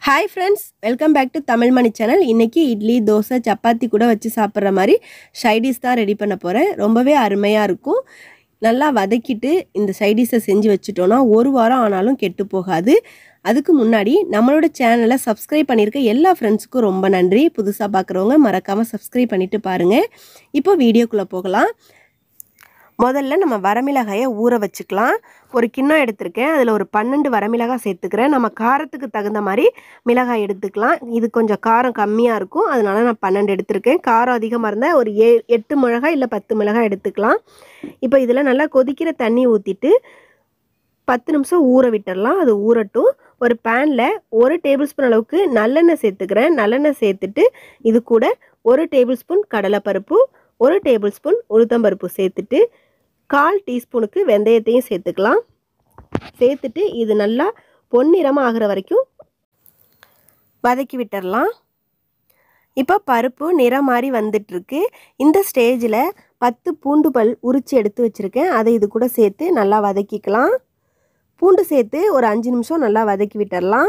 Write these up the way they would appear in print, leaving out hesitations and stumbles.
Hi friends, welcome back to Tamil Money channel. இன்னைக்கு இட்லி, தோசை, சப்பாத்தி கூட வச்சு சாப்பிடுற மாதிரி சைட் டிஷ் தான் ரெடி பண்ண போறேன். ரொம்பவே அருமையா இருக்கும். நல்லா வதக்கிட்டு இந்த சைட் டிஷ்ஷை செஞ்சு வச்சிட்டோம்னா ஒரு வாரம் ஆனாலும் கெட்டு போகாது. அதுக்கு முன்னாடி நம்மளோட சேனலை சப்ஸ்கிரைப் பண்ணிருக்க எல்லா ஃப்ரெண்ட்ஸ்க்கும் ரொம்ப நன்றி. புதுசா பார்க்குறவங்க மறக்காம சப்ஸ்கிரைப் பண்ணிட்டு பாருங்க. இப்போ வீடியோக்குள்ள போகலாம். முதல்ல நம்ம வரமிளகாயை ஊற வச்சுக்கலாம். ஒரு கிண்ணம் எடுத்துருக்கேன். அதில் ஒரு 12 வரமிளகாய் சேர்த்துக்கிறேன். நம்ம காரத்துக்கு தகுந்த மாதிரி மிளகாய் எடுத்துக்கலாம். இது கொஞ்சம் காரம் கம்மியாக இருக்கும், அதனால நான் 12 எடுத்திருக்கேன். காரம் அதிகமாக இருந்தால் ஒரு 8 மிளகாய் இல்லை 10 மிளகாய் எடுத்துக்கலாம். இப்போ இதில் நல்லா கொதிக்கிற தண்ணி ஊற்றிட்டு 10 நிமிஷம் ஊற விட்டுடலாம். அது ஊறட்டும். ஒரு பேனில் 1 டேபிள் ஸ்பூன் அளவுக்கு நல்லெண்ணெய் சேர்த்துக்கிறேன். நல்லெண்ணெய் சேர்த்துட்டு இது கூட 1 டேபிள் ஸ்பூன் கடலைப்பருப்பு, 1 டேபிள் ஸ்பூன் உளுத்தம்பருப்பு சேர்த்துட்டு 1/4 டீஸ்பூனுக்கு வெந்தயத்தையும் சேர்த்துக்கலாம். சேர்த்துட்டு இது நல்லா பொன்னிறமாக ஆகிற வரைக்கும் வதக்கி விட்டுடலாம். இப்போ பருப்பு நிறம் மாதிரி வந்துட்டுருக்கு. இந்த ஸ்டேஜில் 10 பூண்டு பல் உரித்து எடுத்து வச்சுருக்கேன். அதை இது கூட சேர்த்து நல்லா வதக்கிக்கலாம். பூண்டு சேர்த்து ஒரு 5 நிமிஷம் நல்லா வதக்கி விட்டுடலாம்.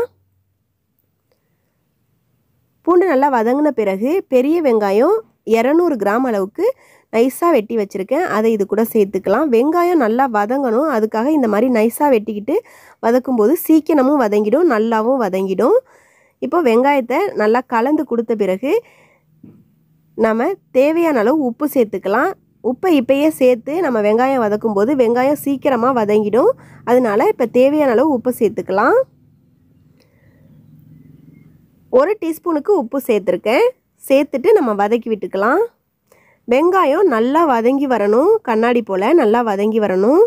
பூண்டு நல்லா வதங்கின பிறகு பெரிய வெங்காயம் 200 கிராம் அளவுக்கு நைஸாக வெட்டி வச்சுருக்கேன். அதை இது கூட சேர்த்துக்கலாம். வெங்காயம் நல்லா வதங்கணும், அதுக்காக இந்த மாதிரி நைஸாக வெட்டிக்கிட்டு வதக்கும்போது சீக்கிரமும் வதங்கிடும், நல்லாவும் வதங்கிடும். இப்போ வெங்காயத்தை நல்லா கலந்து கொடுத்த பிறகு நம்ம தேவையான அளவு உப்பு சேர்த்துக்கலாம். உப்பை இப்போயே சேர்த்து நம்ம வெங்காயம் வதக்கும்போது வெங்காயம் சீக்கிரமாக வதங்கிடும். அதனால இப்போ தேவையான அளவு உப்பு சேர்த்துக்கலாம். 1 டீஸ்பூனுக்கு உப்பு சேர்த்துருக்கேன். சேர்த்துட்டு நம்ம வதக்கி விட்டுக்கலாம். வெங்காயம் நல்லா வதங்கி வரணும், கண்ணாடி போல் நல்லா வதங்கி வரணும்.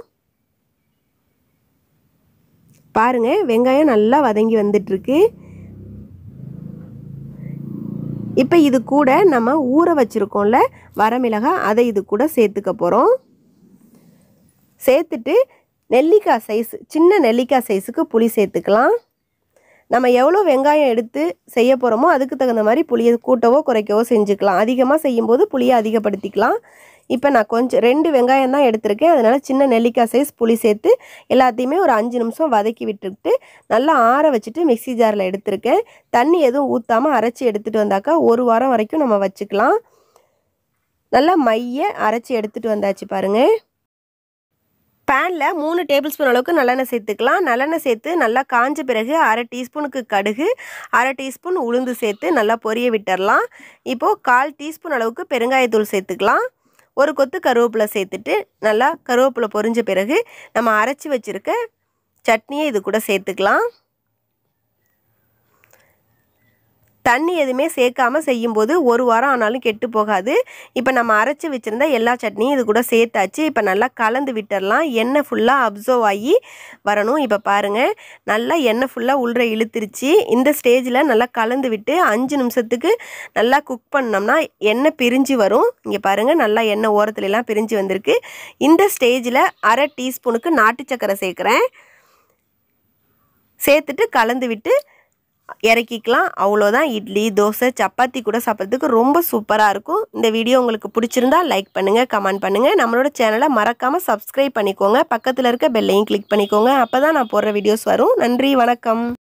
பாருங்க, வெங்காயம் நல்லா வதங்கி வந்துட்டுருக்கு. இப்போ இது கூட நம்ம ஊற வச்சுருக்கோம்ல வரமிளகாய், அதை இது கூட சேர்த்துக்க போகிறோம். சேர்த்துட்டு நெல்லிக்காய் சைஸ், சின்ன நெல்லிக்காய் சைஸுக்கு புளி சேர்த்துக்கலாம். நம்ம எவ்வளோ வெங்காயம் எடுத்து செய்ய போகிறோமோ அதுக்கு தகுந்த மாதிரி புளியை கூட்டவோ குறைக்கவோ செஞ்சுக்கலாம். அதிகமாக செய்யும்போது புளியை அதிகப்படுத்திக்கலாம். இப்போ நான் கொஞ்சம் 2 வெங்காயம் தான் எடுத்திருக்கேன், அதனால் சின்ன நெல்லிக்காய் சைஸ் புளி சேர்த்து எல்லாத்தையுமே ஒரு 5 நிமிஷம் வதக்கி விட்டுட்டு நல்லா ஆற வச்சுட்டு மிக்ஸி ஜாரில் எடுத்திருக்கேன். தண்ணி எதுவும் ஊற்றாமல் அரைச்சி எடுத்துகிட்டு வந்தாக்கா ஒரு வாரம் வரைக்கும் நம்ம வச்சுக்கலாம். நல்லா மைய அரைச்சி எடுத்துகிட்டு வந்தாச்சு பாருங்கள். பேனில் 3 டேபிள் ஸ்பூன் அளவுக்கு நல்லெண்ணெய் சேர்த்துக்கலாம். நல்லெண்ணெய் சேர்த்து நல்லா காஞ்ச பிறகு 1/2 டீஸ்பூனுக்கு கடுகு, 1/2 டீஸ்பூன் உளுந்து சேர்த்து நல்லா பொரிய விட்டுடலாம். இப்போது 1/4 டீஸ்பூன் அளவுக்கு பெருங்காயத்தூள் சேர்த்துக்கலாம். ஒரு கொத்து கருவேப்பிலை சேர்த்துட்டு நல்லா கருவேப்பிலை பொரிஞ்ச பிறகு நம்ம அரைச்சி வச்சுருக்க சட்னியை இது கூட சேர்த்துக்கலாம். தண்ணி எதுவுமே சேர்க்காமல் செய்யும்போது ஒரு வாரம் ஆனாலும் கெட்டு போகாது. இப்போ நம்ம அரைச்சி வச்சுருந்த எல்லா சட்னியும் இது கூட சேர்த்தாச்சு. இப்போ நல்லா கலந்து விட்டுடலாம். எண்ணெய் ஃபுல்லாக அப்சர்வ் ஆகி வரணும். இப்போ பாருங்கள், நல்லா எண்ணெய் ஃபுல்லாக உள்ள இழுத்துருச்சு. இந்த ஸ்டேஜில் நல்லா கலந்து விட்டு 5 நிமிஷத்துக்கு நல்லா குக் பண்ணோம்னா எண்ணெய் பிரிஞ்சு வரும். இங்கே பாருங்கள், நல்லா எண்ணெய் ஓரத்துலலாம் பிரிஞ்சு வந்திருக்கு. இந்த ஸ்டேஜில் 1/2 டீஸ்பூனுக்கு நாட்டு சக்கரை சேர்க்குறேன். சேர்த்துட்டு கலந்து விட்டு இறக்கிக்கலாம். அவ்வளோதான். இட்லி, தோசை, சப்பாத்தி கூட சாப்பிட்றதுக்கு ரொம்ப சூப்பராக இருக்கும். இந்த வீடியோ உங்களுக்கு பிடிச்சிருந்தா லைக் பண்ணுங்கள், கமெண்ட் பண்ணுங்கள். நம்மளோட சேனலை மறக்காமல் சப்ஸ்கிரைப் பண்ணிக்கோங்க. பக்கத்தில் இருக்க பெல்லையும் கிளிக் பண்ணிக்கோங்க. அப்போ தான் நான் போடுற வீடியோஸ் வரும். நன்றி, வணக்கம்.